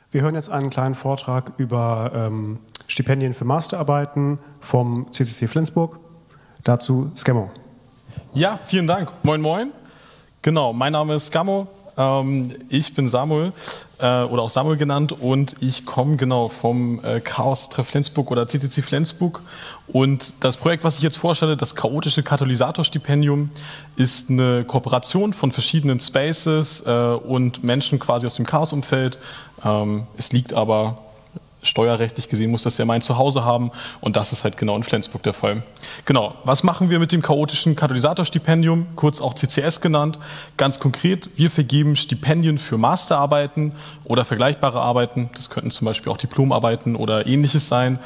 Wir hören jetzt einen kleinen Vortrag über Stipendien für Masterarbeiten vom CCC Flensburg. Dazu Scammo. Ja, vielen Dank. Moin, moin. Genau, mein Name ist Scammo. Ich bin Samuel oder auch Samuel genannt und ich komme genau vom Chaos-Treff Flensburg oder CCC Flensburg. Und das Projekt, was ich jetzt vorstelle, das chaotische Katalysatorstipendium, ist eine Kooperation von verschiedenen Spaces und Menschen quasi aus dem Chaos-Umfeld. Es liegt aber steuerrechtlich gesehen, muss das ja mein Zuhause haben und das ist halt genau in Flensburg der Fall. Genau, was machen wir mit dem chaotischen Katalysatorstipendium, kurz auch CCS genannt? Ganz konkret, wir vergeben Stipendien für Masterarbeiten oder vergleichbare Arbeiten, das könnten zum Beispiel auch Diplomarbeiten oder ähnliches sein,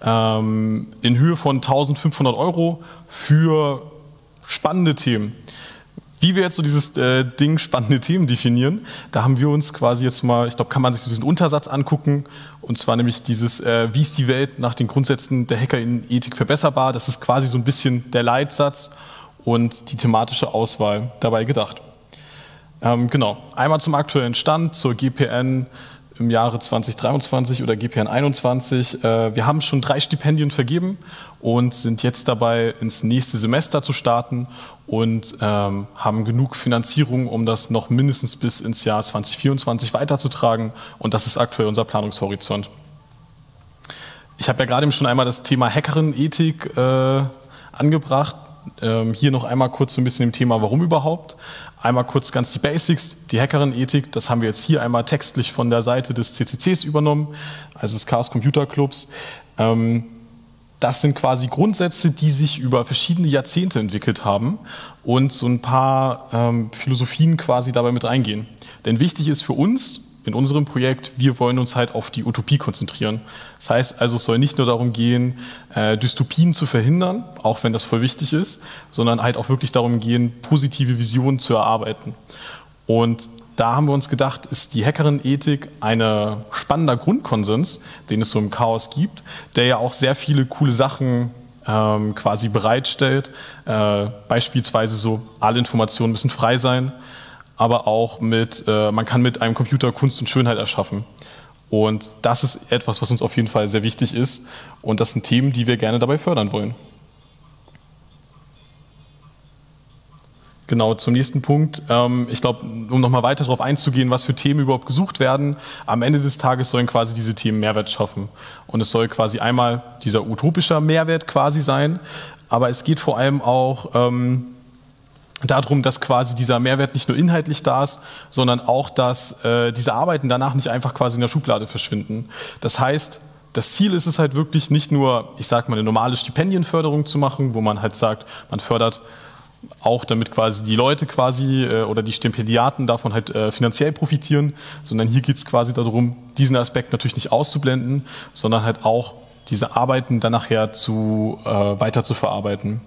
in Höhe von 1.500 € für spannende Themen. Wie wir jetzt so dieses Ding spannende Themen definieren, da haben wir uns quasi jetzt mal, ich glaube, kann man sich so diesen Untersatz angucken, und zwar nämlich dieses, wie ist die Welt nach den Grundsätzen der Hacker-Ethik verbesserbar? Das ist quasi so ein bisschen der Leitsatz und die thematische Auswahl dabei gedacht. Genau, einmal zum aktuellen Stand, zur GPN im Jahre 2023 oder GPN 21. Wir haben schon 3 Stipendien vergeben und sind jetzt dabei, ins nächste Semester zu starten und haben genug Finanzierung, um das noch mindestens bis ins Jahr 2024 weiterzutragen. Und das ist aktuell unser Planungshorizont. Ich habe ja gerade eben schon einmal das Thema Hackerin-Ethik angebracht. Hier noch einmal kurz so ein bisschen im Thema, warum überhaupt. Einmal kurz ganz die Basics, die Hackerin-Ethik, das haben wir jetzt hier einmal textlich von der Seite des CCCs übernommen, also des Chaos Computer Clubs. Das sind quasi Grundsätze, die sich über verschiedene Jahrzehnte entwickelt haben und so ein paar Philosophien quasi dabei mit reingehen. Denn wichtig ist für uns, in unserem Projekt, wir wollen uns halt auf die Utopie konzentrieren. Das heißt also, es soll nicht nur darum gehen, Dystopien zu verhindern, auch wenn das voll wichtig ist, sondern halt auch wirklich darum gehen, positive Visionen zu erarbeiten. Und da haben wir uns gedacht, ist die Hackerin-Ethik ein spannender Grundkonsens, den es so im Chaos gibt, der ja auch sehr viele coole Sachen quasi bereitstellt. Beispielsweise so, alle Informationen müssen frei sein, aber auch man kann mit einem Computer Kunst und Schönheit erschaffen. Und das ist etwas, was uns auf jeden Fall sehr wichtig ist. Und das sind Themen, die wir gerne dabei fördern wollen. Genau, zum nächsten Punkt. Ich glaube, um nochmal weiter darauf einzugehen, was für Themen überhaupt gesucht werden, am Ende des Tages sollen quasi diese Themen Mehrwert schaffen. Und es soll quasi einmal dieser utopische Mehrwert quasi sein, aber es geht vor allem auch darum, dass quasi dieser Mehrwert nicht nur inhaltlich da ist, sondern auch, dass diese Arbeiten danach nicht einfach quasi in der Schublade verschwinden. Das heißt, das Ziel ist es halt wirklich nicht nur, ich sag mal, eine normale Stipendienförderung zu machen, wo man halt sagt, man fördert auch damit quasi die Leute quasi oder die Stipendiaten davon halt finanziell profitieren, sondern hier geht es quasi darum, diesen Aspekt natürlich nicht auszublenden, sondern halt auch diese Arbeiten dann nachher weiter zu verarbeiten.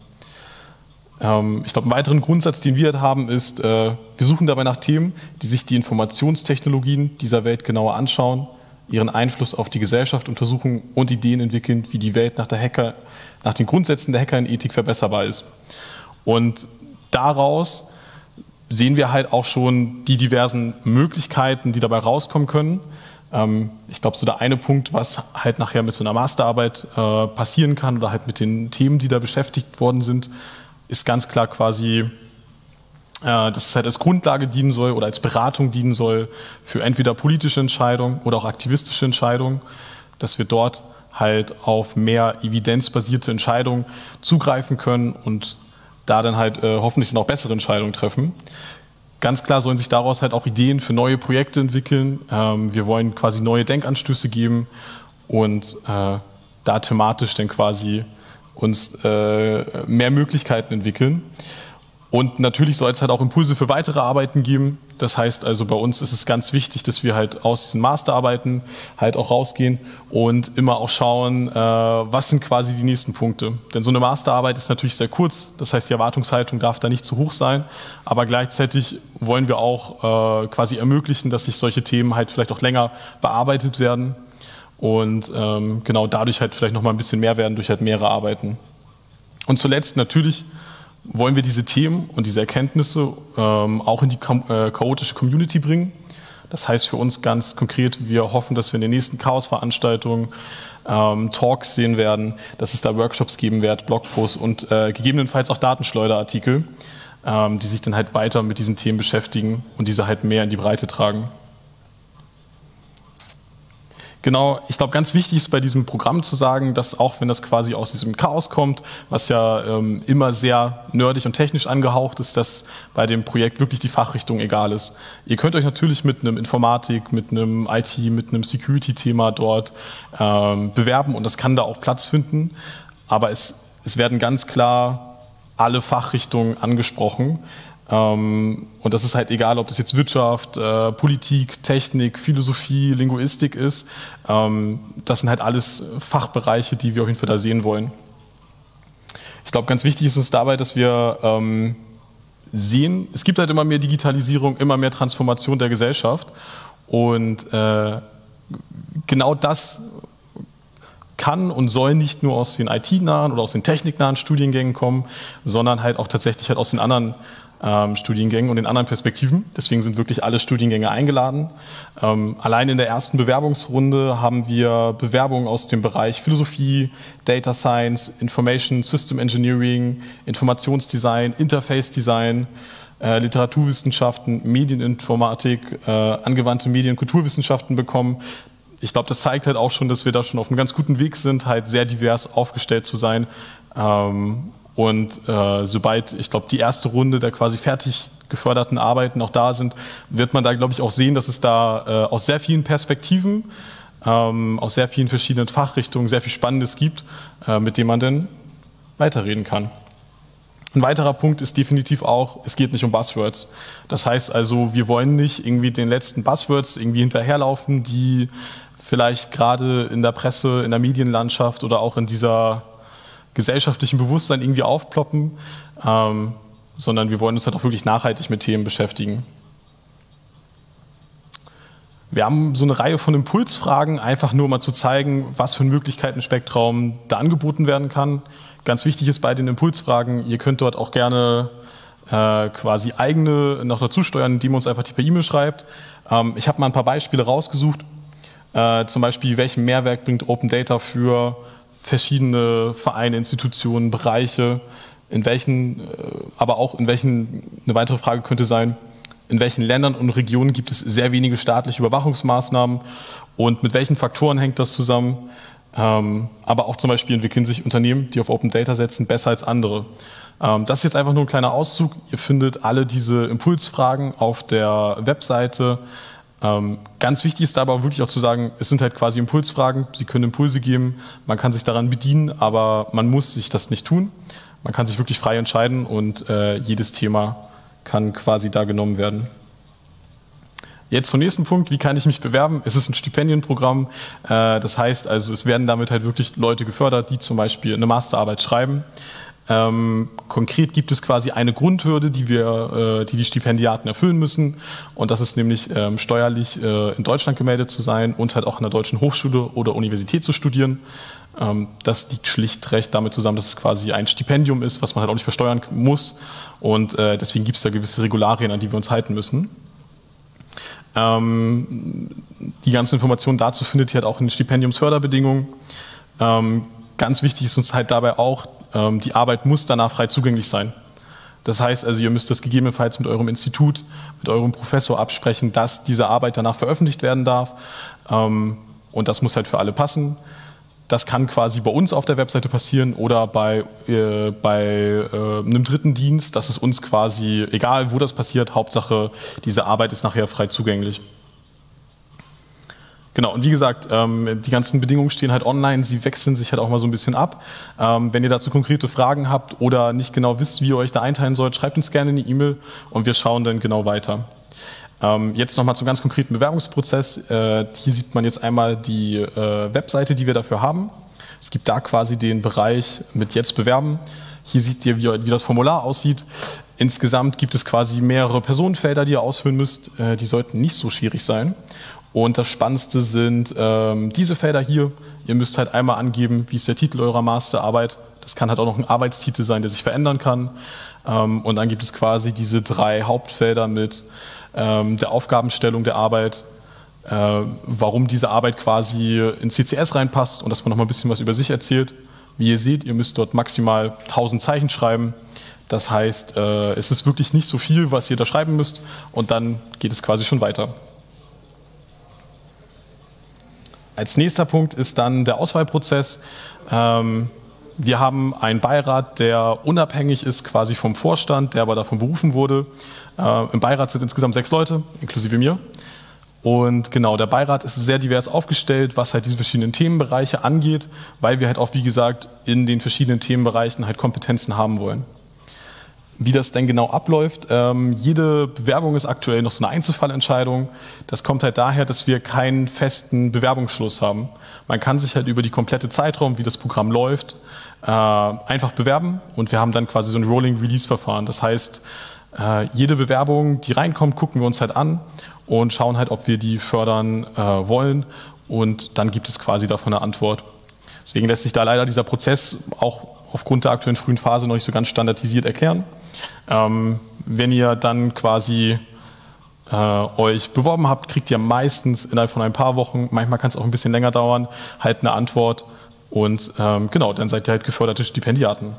Ich glaube, einen weiteren Grundsatz, den wir halt haben, ist, wir suchen dabei nach Themen, die sich die Informationstechnologien dieser Welt genauer anschauen, ihren Einfluss auf die Gesellschaft untersuchen und Ideen entwickeln, wie die Welt nach den Grundsätzen der Hacker-Ethik verbesserbar ist. Und daraus sehen wir halt auch schon die diversen Möglichkeiten, die dabei rauskommen können. Ich glaube, so der eine Punkt, was halt nachher mit so einer Masterarbeit passieren kann oder halt mit den Themen, die da beschäftigt worden sind, ist ganz klar quasi, dass es halt als Grundlage dienen soll oder als Beratung dienen soll für entweder politische Entscheidungen oder auch aktivistische Entscheidungen, dass wir dort halt auf mehr evidenzbasierte Entscheidungen zugreifen können und da dann halt hoffentlich dann auch bessere Entscheidungen treffen. Ganz klar sollen sich daraus halt auch Ideen für neue Projekte entwickeln. Wir wollen quasi neue Denkanstöße geben und da thematisch dann quasi uns mehr Möglichkeiten entwickeln. Und natürlich soll es halt auch Impulse für weitere Arbeiten geben. Das heißt also, bei uns ist es ganz wichtig, dass wir halt aus diesen Masterarbeiten halt auch rausgehen und immer auch schauen, was sind quasi die nächsten Punkte. Denn so eine Masterarbeit ist natürlich sehr kurz, das heißt, die Erwartungshaltung darf da nicht zu hoch sein, aber gleichzeitig wollen wir auch quasi ermöglichen, dass sich solche Themen halt vielleicht auch länger bearbeitet werden und genau dadurch halt vielleicht nochmal ein bisschen mehr werden durch halt mehrere Arbeiten. Und zuletzt natürlich wollen wir diese Themen und diese Erkenntnisse auch in die chaotische Community bringen. Das heißt für uns ganz konkret, wir hoffen, dass wir in den nächsten Chaos-Veranstaltungen Talks sehen werden, dass es da Workshops geben wird, Blogposts und gegebenenfalls auch Datenschleuderartikel, die sich dann halt weiter mit diesen Themen beschäftigen und diese halt mehr in die Breite tragen. Genau, ich glaube, ganz wichtig ist bei diesem Programm zu sagen, dass auch wenn das quasi aus diesem Chaos kommt, was ja immer sehr nerdig und technisch angehaucht ist, dass bei dem Projekt wirklich die Fachrichtung egal ist. Ihr könnt euch natürlich mit einem Informatik, mit einem IT, mit einem Security-Thema dort bewerben und das kann da auch Platz finden, aber es werden ganz klar alle Fachrichtungen angesprochen. Und das ist halt egal, ob das jetzt Wirtschaft, Politik, Technik, Philosophie, Linguistik ist. Das sind halt alles Fachbereiche, die wir auf jeden Fall da sehen wollen. Ich glaube, ganz wichtig ist uns dabei, dass wir sehen, es gibt halt immer mehr Digitalisierung, immer mehr Transformation der Gesellschaft. Und genau das kann und soll nicht nur aus den IT-nahen oder aus den techniknahen Studiengängen kommen, sondern halt auch tatsächlich halt aus den anderen Studiengängen und in anderen Perspektiven. Deswegen sind wirklich alle Studiengänge eingeladen. Allein in der ersten Bewerbungsrunde haben wir Bewerbungen aus dem Bereich Philosophie, Data Science, Information System Engineering, Informationsdesign, Interface Design, Literaturwissenschaften, Medieninformatik, angewandte Medien- und Kulturwissenschaften bekommen. Ich glaube, das zeigt halt auch schon, dass wir da schon auf einem ganz guten Weg sind, halt sehr divers aufgestellt zu sein. Und sobald, ich glaube, die erste Runde der quasi fertig geförderten Arbeiten auch da sind, wird man da, glaube ich, auch sehen, dass es da aus sehr vielen Perspektiven, aus sehr vielen verschiedenen Fachrichtungen sehr viel Spannendes gibt, mit dem man dann weiterreden kann. Ein weiterer Punkt ist definitiv auch, es geht nicht um Buzzwords. Das heißt also, wir wollen nicht irgendwie den letzten Buzzwords irgendwie hinterherlaufen, die vielleicht gerade in der Presse, in der Medienlandschaft oder auch in dieser gesellschaftlichen Bewusstsein irgendwie aufploppen, sondern wir wollen uns halt auch wirklich nachhaltig mit Themen beschäftigen. Wir haben so eine Reihe von Impulsfragen, einfach nur mal zu zeigen, was für ein Möglichkeitenspektrum da angeboten werden kann. Ganz wichtig ist bei den Impulsfragen, ihr könnt dort auch gerne quasi eigene noch dazu steuern, indem ihr uns einfach die per E-Mail schreibt. Ich habe mal ein paar Beispiele rausgesucht, zum Beispiel, welchen Mehrwert bringt Open Data für verschiedene Vereine, Institutionen, Bereiche, in welchen, aber auch in welchen, eine weitere Frage könnte sein, in welchen Ländern und Regionen gibt es sehr wenige staatliche Überwachungsmaßnahmen und mit welchen Faktoren hängt das zusammen, aber auch zum Beispiel entwickeln sich Unternehmen, die auf Open Data setzen, besser als andere. Das ist jetzt einfach nur ein kleiner Auszug, ihr findet alle diese Impulsfragen auf der Webseite. Ganz wichtig ist dabei aber wirklich auch zu sagen, es sind halt quasi Impulsfragen, sie können Impulse geben, man kann sich daran bedienen, aber man muss sich das nicht tun. Man kann sich wirklich frei entscheiden und jedes Thema kann quasi da genommen werden. Jetzt zum nächsten Punkt, wie kann ich mich bewerben? Es ist ein Stipendienprogramm, das heißt also, es werden damit halt wirklich Leute gefördert, die zum Beispiel eine Masterarbeit schreiben. Konkret gibt es quasi eine Grundhürde, die Stipendiaten erfüllen müssen, und das ist nämlich steuerlich in Deutschland gemeldet zu sein und halt auch an einer deutschen Hochschule oder Universität zu studieren. Das liegt schlicht damit zusammen, dass es quasi ein Stipendium ist, was man halt auch nicht versteuern muss, und deswegen gibt es da gewisse Regularien, an die wir uns halten müssen. Die ganzen Informationen dazu findet ihr halt auch in den Stipendiumsförderbedingungen. Ganz wichtig ist uns halt dabei auch, die Arbeit muss danach frei zugänglich sein. Das heißt also, ihr müsst das gegebenenfalls mit eurem Institut, mit eurem Professor absprechen, dass diese Arbeit danach veröffentlicht werden darf. Und das muss halt für alle passen. Das kann quasi bei uns auf der Webseite passieren oder bei einem dritten Dienst. Das ist uns quasi egal, wo das passiert. Hauptsache, diese Arbeit ist nachher frei zugänglich. Genau, und wie gesagt, die ganzen Bedingungen stehen halt online, sie wechseln sich halt auch mal so ein bisschen ab. Wenn ihr dazu konkrete Fragen habt oder nicht genau wisst, wie ihr euch da einteilen sollt, schreibt uns gerne eine E-Mail und wir schauen dann genau weiter. Jetzt nochmal zum ganz konkreten Bewerbungsprozess. Hier sieht man jetzt einmal die Webseite, die wir dafür haben. Es gibt da quasi den Bereich mit Jetzt bewerben. Hier seht ihr, wie das Formular aussieht. Insgesamt gibt es quasi mehrere Personenfelder, die ihr ausfüllen müsst. Die sollten nicht so schwierig sein. Und das Spannendste sind diese Felder hier. Ihr müsst halt einmal angeben, wie ist der Titel eurer Masterarbeit. Das kann halt auch noch ein Arbeitstitel sein, der sich verändern kann. Und dann gibt es quasi diese 3 Hauptfelder mit der Aufgabenstellung der Arbeit, warum diese Arbeit quasi in CCS reinpasst und dass man nochmal ein bisschen was über sich erzählt. Wie ihr seht, ihr müsst dort maximal 1000 Zeichen schreiben. Das heißt, es ist wirklich nicht so viel, was ihr da schreiben müsst und dann geht es quasi schon weiter. Als nächster Punkt ist dann der Auswahlprozess. Wir haben einen Beirat, der unabhängig ist quasi vom Vorstand, der aber davon berufen wurde. Im Beirat sind insgesamt 6 Leute, inklusive mir. Und genau, der Beirat ist sehr divers aufgestellt, was halt diese verschiedenen Themenbereiche angeht, weil wir halt auch, wie gesagt, in den verschiedenen Themenbereichen halt Kompetenzen haben wollen. Wie das denn genau abläuft, jede Bewerbung ist aktuell noch so eine Einzelfallentscheidung. Das kommt halt daher, dass wir keinen festen Bewerbungsschluss haben. Man kann sich halt über die komplette Zeitraum, wie das Programm läuft, einfach bewerben und wir haben dann quasi so ein Rolling-Release-Verfahren. Das heißt, jede Bewerbung, die reinkommt, gucken wir uns halt an und schauen halt, ob wir die fördern wollen und dann gibt es quasi davon eine Antwort. Deswegen lässt sich da leider dieser Prozess auch aufgrund der aktuellen frühen Phase noch nicht so ganz standardisiert erklären. Wenn ihr dann quasi euch beworben habt, kriegt ihr meistens innerhalb von ein paar Wochen, manchmal kann es auch ein bisschen länger dauern, halt eine Antwort und genau, dann seid ihr halt geförderte Stipendiaten.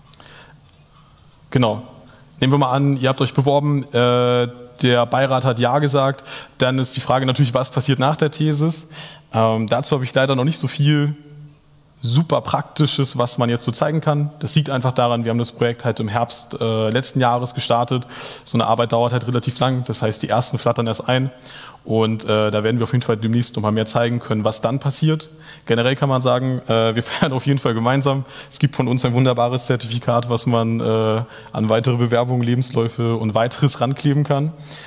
Genau. Nehmen wir mal an, ihr habt euch beworben, der Beirat hat Ja gesagt, dann ist die Frage natürlich, was passiert nach der Thesis? Dazu habe ich leider noch nicht so viel super Praktisches, was man jetzt so zeigen kann. Das liegt einfach daran, wir haben das Projekt halt im Herbst letzten Jahres gestartet. So eine Arbeit dauert halt relativ lang, das heißt, die ersten flattern erst ein und da werden wir auf jeden Fall demnächst noch mal mehr zeigen können, was dann passiert. Generell kann man sagen, wir feiern auf jeden Fall gemeinsam. Es gibt von uns ein wunderbares Zertifikat, was man an weitere Bewerbungen, Lebensläufe und weiteres rankleben kann.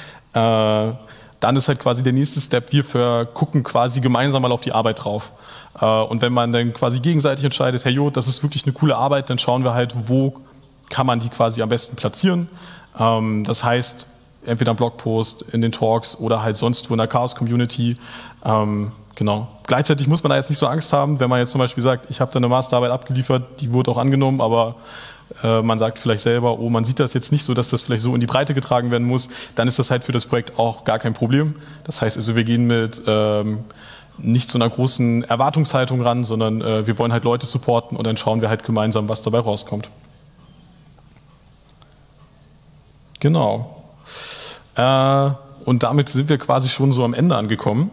Dann ist halt quasi der nächste Step, wir gucken quasi gemeinsam mal auf die Arbeit drauf. Und wenn man dann quasi gegenseitig entscheidet, hey jo, das ist wirklich eine coole Arbeit, dann schauen wir halt, wo kann man die quasi am besten platzieren. Das heißt, entweder im Blogpost, in den Talks oder halt sonst wo in der Chaos-Community. Genau. Gleichzeitig muss man da jetzt nicht so Angst haben, wenn man jetzt zum Beispiel sagt, ich habe da eine Masterarbeit abgeliefert, die wurde auch angenommen, aber man sagt vielleicht selber, oh, man sieht das jetzt nicht so, dass das vielleicht so in die Breite getragen werden muss, dann ist das halt für das Projekt auch gar kein Problem. Das heißt also, wir gehen mit nicht zu einer großen Erwartungshaltung ran, sondern wir wollen halt Leute supporten und dann schauen wir halt gemeinsam, was dabei rauskommt. Genau. Und damit sind wir quasi schon so am Ende angekommen.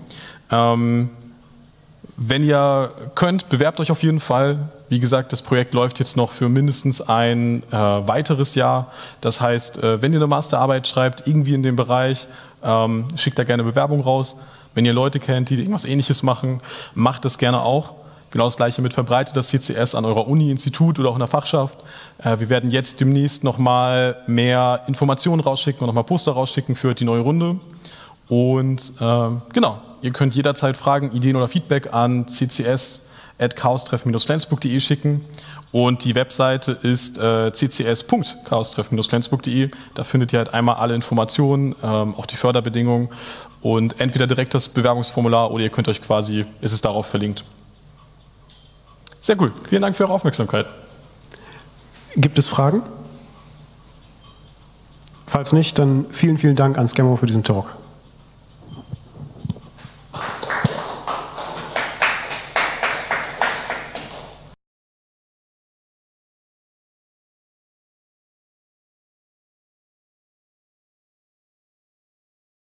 Wenn ihr könnt, bewerbt euch auf jeden Fall. Wie gesagt, das Projekt läuft jetzt noch für mindestens ein weiteres Jahr. Das heißt, wenn ihr eine Masterarbeit schreibt, irgendwie in dem Bereich, schickt da gerne Bewerbung raus. Wenn ihr Leute kennt, die irgendwas Ähnliches machen, macht das gerne auch. Genau das Gleiche mit verbreitet das CCS an eurer Uni, Institut oder auch in der Fachschaft. Wir werden jetzt demnächst nochmal mehr Informationen rausschicken und nochmal Poster rausschicken für die neue Runde. Und genau, ihr könnt jederzeit Fragen, Ideen oder Feedback an ccs@chaostreff-flensburg.de schicken. Und die Webseite ist ccs.chaostreff-flensburg.de. Da findet ihr halt einmal alle Informationen, auch die Förderbedingungen und entweder direkt das Bewerbungsformular oder ihr könnt euch quasi, ist es darauf verlinkt. Sehr cool. Vielen Dank für eure Aufmerksamkeit. Gibt es Fragen? Falls nicht, dann vielen, vielen Dank an Scammo für diesen Talk.